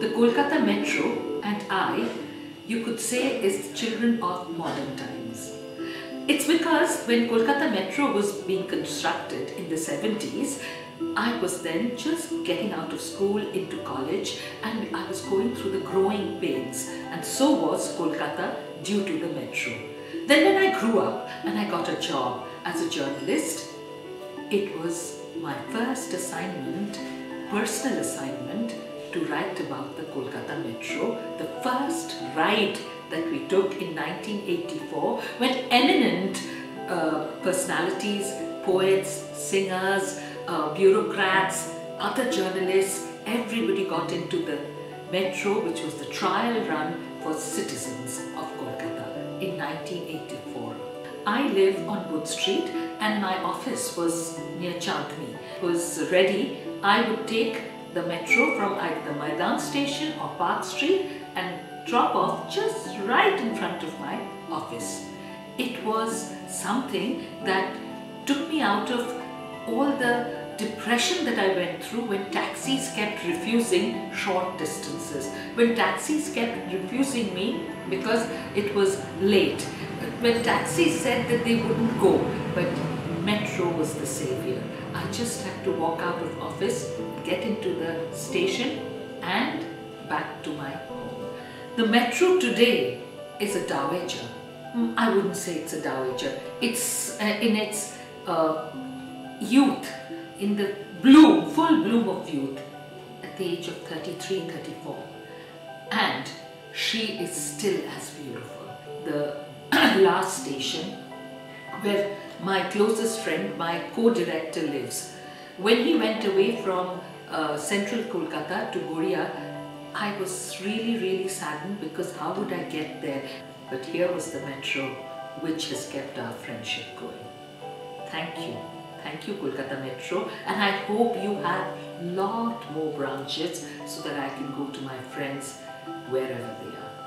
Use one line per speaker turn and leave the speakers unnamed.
The Kolkata Metro and I, you could say, is the children of modern times. It's because when Kolkata Metro was being constructed in the 70s, I was then just getting out of school into college, and I was going through the growing pains, and so was Kolkata due to the metro. Then when I grew up and I got a job as a journalist, it was my first assignment, personal assignment, to write about the Kolkata Metro, the first ride that we took in 1984 when eminent personalities, poets, singers, bureaucrats, other journalists, everybody got into the metro, which was the trial run for citizens of Kolkata in 1984. I live on Wood Street and my office was near Chandni. It was ready. I would take the metro from either the Maidan station or Park Street and drop off just right in front of my office. It was something that took me out of all the depression that I went through when taxis kept refusing short distances, when taxis kept refusing me because it was late, when taxis said that they wouldn't go, but metro was the savior. I just had to walk out of office, get into the station and back to my home. The metro today is a dowager. I wouldn't say it's a dowager. It's in its youth, in the bloom, full bloom of youth, at the age of 33, 34. And she is still as beautiful. The last station where my closest friend, my co-director lives. When he went away from central Kolkata to Goria, I was really saddened because how would I get there? But here was the metro which has kept our friendship going. Thank you. Thank you, Kolkata Metro, and I hope you have lot more branches so that I can go to my friends wherever they are.